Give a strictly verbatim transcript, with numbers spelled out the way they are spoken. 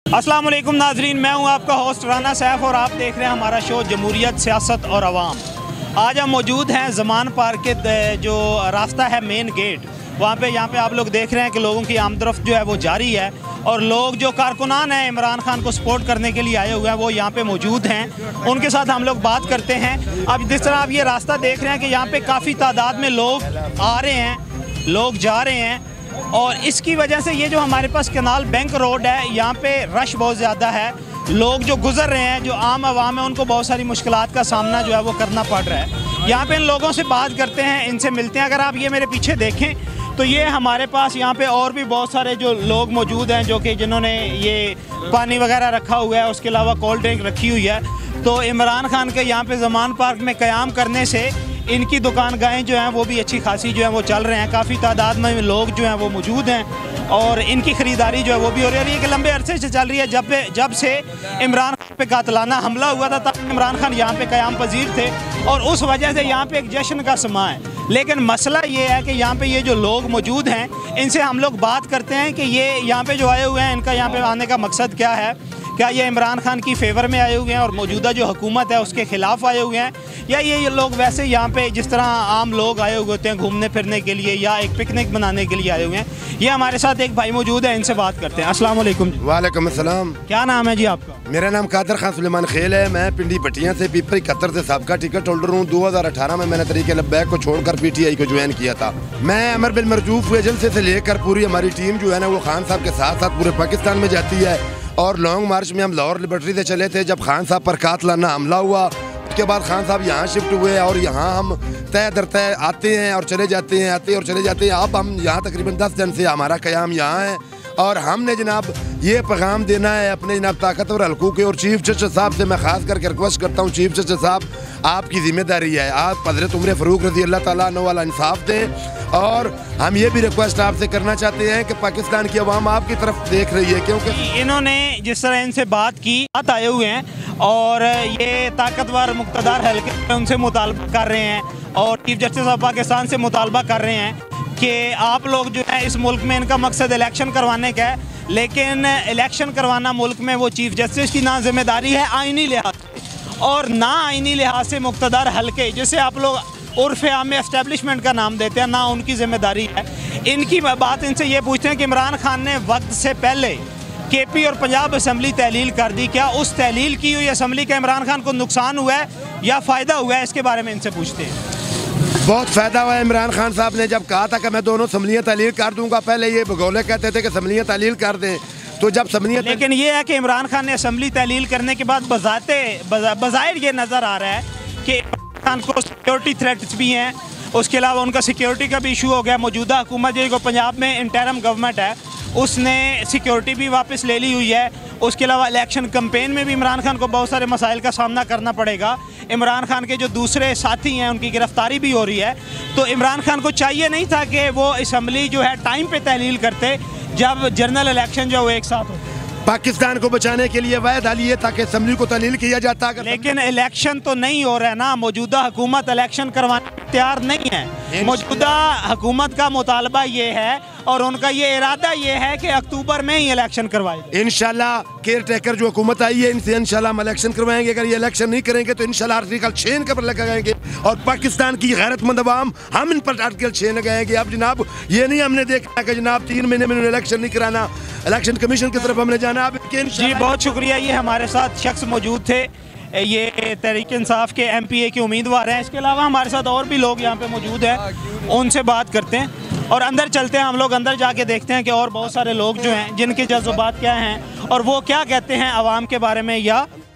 अस्सलाम वालेकुम नाजरीन, मैं हूं आपका होस्ट राना सैफ और आप देख रहे हैं हमारा शो जमहूरियत, सियासत और अवाम। आज हम मौजूद हैं ज़मान पार्क के जो रास्ता है मेन गेट, वहाँ पे यहाँ पे आप लोग देख रहे हैं कि लोगों की आमदरफ्त जो है वो जारी है और लोग जो कारकुनान हैं इमरान खान को सपोर्ट करने के लिए आए हुए हैं वो यहाँ पे मौजूद हैं। उनके साथ हम लोग बात करते हैं। अब जिस तरह आप ये रास्ता देख रहे हैं कि यहाँ पे काफ़ी तादाद में लोग आ रहे हैं, लोग जा रहे हैं और इसकी वजह से ये जो हमारे पास कनाल बैंक रोड है यहाँ पे रश बहुत ज़्यादा है। लोग जो गुजर रहे हैं, जो आम आवाम है, उनको बहुत सारी मुश्किलात का सामना जो है वो करना पड़ रहा है। यहाँ पे इन लोगों से बात करते हैं, इनसे मिलते हैं। अगर आप ये मेरे पीछे देखें तो ये हमारे पास यहाँ पे और भी बहुत सारे जो लोग मौजूद हैं जो कि जिन्होंने ये पानी वगैरह रखा हुआ है, उसके अलावा कोल्ड ड्रिंक रखी हुई है। तो इमरान खान के यहाँ पे ज़मान पार्क में क़याम करने से इनकी दुकानगाहें जो हैं वो भी अच्छी खासी जो है वो चल रहे हैं। काफ़ी तादाद में लोग जो हैं वो मौजूद हैं और इनकी ख़रीदारी जो है वो भी हो रही है कि लंबे अरसे से चल रही है। जब जब से इमरान खान पे कातलाना हमला हुआ था तब इमरान खान यहाँ पे क़याम पजीर थे और उस वजह से यहाँ पे एक जश्न का समा है। लेकिन मसला ये है कि यहाँ पे ये जो लोग मौजूद हैं इनसे हम लोग बात करते हैं कि ये यहाँ पे जो आए हुए हैं इनका यहाँ पे आने का मकसद क्या है। क्या ये इमरान खान की फेवर में आए हुए हैं और मौजूदा जो हुकूमत है उसके ख़िलाफ़ आए हुए हैं, या ये, ये लोग वैसे यहाँ पे जिस तरह आम लोग आए हुए होते हैं घूमने फिरने के लिए या एक पिकनिक मनाने के लिए आए हुए हैं। ये हमारे साथ एक भाई मौजूद है, इनसे बात करते हैं। अस्सलाम वालेकुम। वालेकुम अस्सलाम। क्या नाम है जी आपका? मेरा नाम कादर खान सुलेमान खेल है। मैं पिंडी भटिया से पीपल इकहत्तर से सबका टिकट होल्डर हूँ। दो हज़ार अठारह में मैंने तरीके लब्बैक को छोड़कर पीटीआई को ज्वाइन किया था। मैं अमर बिन मरजूफ हुए जलसे से लेकर पूरी हमारी टीम जो है ना वो खान साहब के साथ साथ पूरे पाकिस्तान में जाती है और लॉन्ग मार्च में हम लाहौर लिबर्टी से चले थे। जब खान साहब पर कातलाना हमला हुआ उसके बाद खान साहब यहाँ शिफ्ट हुए और यहाँ हम तय दर तय आते हैं और चले जाते हैं, आते और चले जाते हैं। अब हम यहाँ तकरीबन दस दिन से हमारा क़याम यहाँ है और हमने जनाब ये पैगाम देना है अपने जनाब ताकतवर हल्कों के। और चीफ जस्टिस साहब से मैं ख़ास करके रिक्वेस्ट करता हूँ, चीफ जस्टिस साहब आपकी ज़िम्मेदारी है, आप हज़रत उमर फ़ारूक रज़ी अल्लाह ताला अन्हु वाला इंसाफ दें। और हम ये भी रिक्वेस्ट आपसे करना चाहते हैं कि पाकिस्तान की आवाम आपकी तरफ देख रही है, क्योंकि इन्होंने जिस तरह इनसे बात की, बात आए हुए हैं और ये ताकतवर मुक़्तदार हल्के में उनसे मुतालबा कर रहे हैं और चीफ जस्टिस ऑफ पाकिस्तान से मुतालबा कर रहे हैं कि आप लोग जो है इस मुल्क में, इनका मकसद इलेक्शन करवाने का है, लेकिन इलेक्शन करवाना मुल्क में वो चीफ जस्टिस की ना जिम्मेदारी है आइनी लिहाज से और ना आइनी लिहाज से मुक़्तदार हल्के जिसे आप लोग उर्फ़ आम में एस्टेब्लिशमेंट का नाम देते हैं, ना उनकी जिम्मेदारी है। इनकी बात इनसे ये पूछते हैं कि इमरान खान ने वक्त से पहले के पी और पंजाब असम्बली तहलील कर दी, क्या उस तहलील की हुई असम्बली का इमरान खान को नुकसान हुआ है या फ़ायदा हुआ है? इसके बारे में इनसे पूछते हैं। बहुत फ़ायदा हुआ है। इमरान खान साहब ने जब कहा था कि मैं दोनों असम्बलियाँ तहलील कर दूँगा, पहले ये भगोले कहते थे कि असम्बलियाँ तहलील कर दें, तो जब असम्बलियाँ लेकिन ये है कि इमरान खान ने असम्बली तहलील करने के बाद बजाते बज़ाहिर ये नज़र आ रहा है कि खान को सिक्योरिटी थ्रेट्स भी हैं, उसके अलावा उनका सिक्योरिटी का भी इशू हो गया। मौजूदा हुकूमत जो पंजाब में इंटरम गवर्नमेंट है उसने सिक्योरिटी भी वापस ले ली हुई है। उसके अलावा इलेक्शन कैंपेन में भी इमरान खान को बहुत सारे मसाइल का सामना करना पड़ेगा। इमरान खान के जो दूसरे साथी हैं उनकी गिरफ्तारी भी हो रही है। तो इमरान खान को चाहिए नहीं था कि वो असम्बली जो है टाइम पे तहलील करते जब जनरल इलेक्शन जो वो एक साथ हो। पाकिस्तान को बचाने के लिए वाहिद हल ये था कि असम्बली को तहलील किया जाता, लेकिन इलेक्शन तो नहीं हो रहा है ना। मौजूदा हुकूमत इलेक्शन करवाने तैयार नहीं है। मौजूदा हुकूमत का मुतालबा ये है और उनका ये इरादा ये है कि अक्टूबर में ही इलेक्शन करवाए। इंशाल्लाह केयर टेकर जो हुकूमत आई है इनसे इंशाल्लाह हम इलेक्शन करवाएंगे। अगर ये इलेक्शन नहीं करेंगे तो इंशाल्लाह आर्टिकल छः इनके पर लगाएंगे और पाकिस्तान की गैरतमंद अवाम हम इन पर आर्टिकल छः लगाएंगे। अब जनाब ये नहीं हमने देखा कि जनाब तीन महीने में इलेक्शन नहीं कराना, इलेक्शन कमीशन की तरफ हमने जाना। जी बहुत शुक्रिया। ये हमारे साथ शख्स मौजूद थे, ये तहरीक इंसाफ के एम पी ए के उम्मीदवार हैं। इसके अलावा हमारे साथ और भी लोग यहाँ पे मौजूद हैं, उनसे बात करते हैं और अंदर चलते हैं। हम लोग अंदर जाके देखते हैं कि और बहुत सारे लोग जो हैं जिनके जज्बात क्या हैं और वो क्या कहते हैं आवाम के बारे में या